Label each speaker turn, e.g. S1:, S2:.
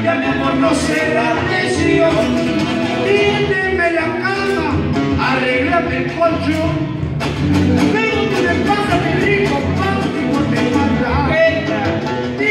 S1: Ya mi amor no será necio. Tiéndeme la cama, arreglame el colchón. Pero que me pasa mi rico pan y Guatemala.